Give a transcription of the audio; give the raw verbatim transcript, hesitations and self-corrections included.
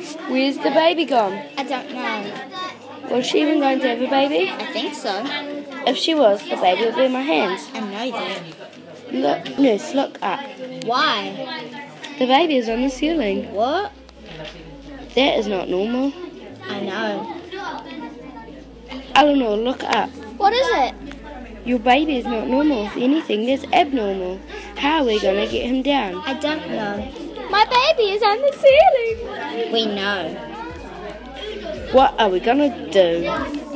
Where's the baby gone? I don't know. Was she even going to have a baby? I think so. If she was, the baby would be in my hands. I know that. Look, nurse, look up. Why? The baby is on the ceiling. What? That is not normal. I know. Eleanor, look up. What is it? Your baby is not normal. If anything, that's abnormal. How are we going to get him down? I don't know. My baby is on the ceiling. We know. What are we going to do?